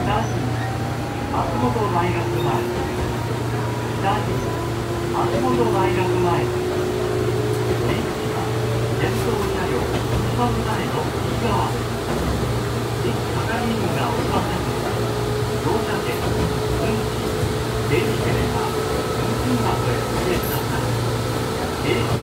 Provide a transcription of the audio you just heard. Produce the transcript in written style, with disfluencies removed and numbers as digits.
松本大学前、松本大学前、出口は電動車両一番前の右側です。係員がおりませんので、乗車券、運賃、整理券